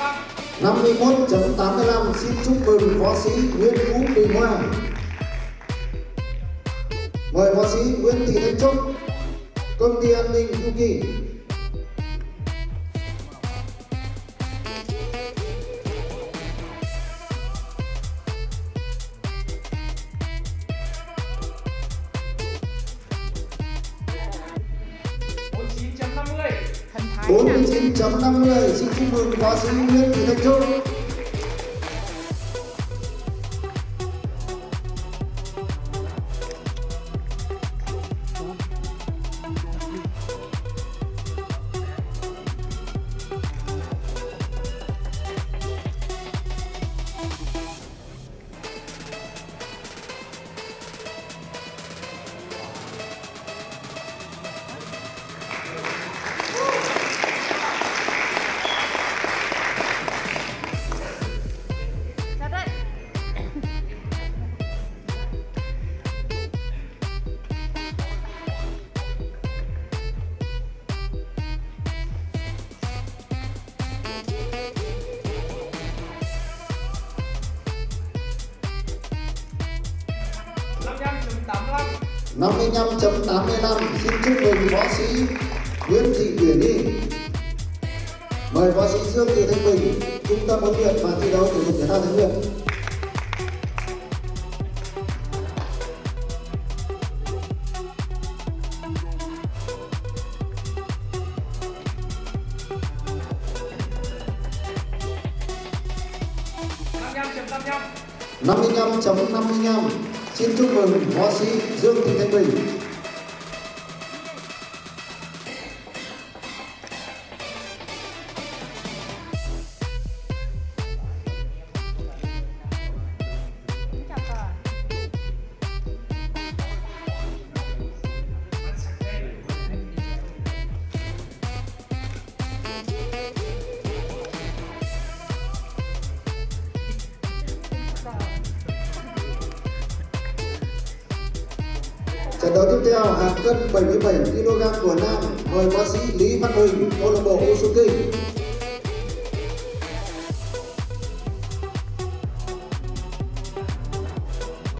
51.85. Xin chúc mừng võ sĩ Nguyễn Phú Bình Hoa. Mời võ sĩ Nguyễn Thị Thanh Trúc, công ty an ninh Yuki. Thần Thái 49.50. Xin chúc mừng võ sĩ Nguyễn Thị Thanh Trúc. năm 55.85. Xin chúc mừng võ sĩ Nguyễn Thị Uyển Nhi. Mời võ sĩ Dương Thị Thanh Bình, trung tâm huấn luyện và thi đấu thể dục thể thao Thái Nguyên. năm 55.55. Xin chúc mừng võ sĩ Dương Thị Thanh Bình. Trận đấu tiếp theo hạng cân 77 kg của nam, mời võ sĩ Lý Văn Huỳnh, câu lạc bộ Usuki.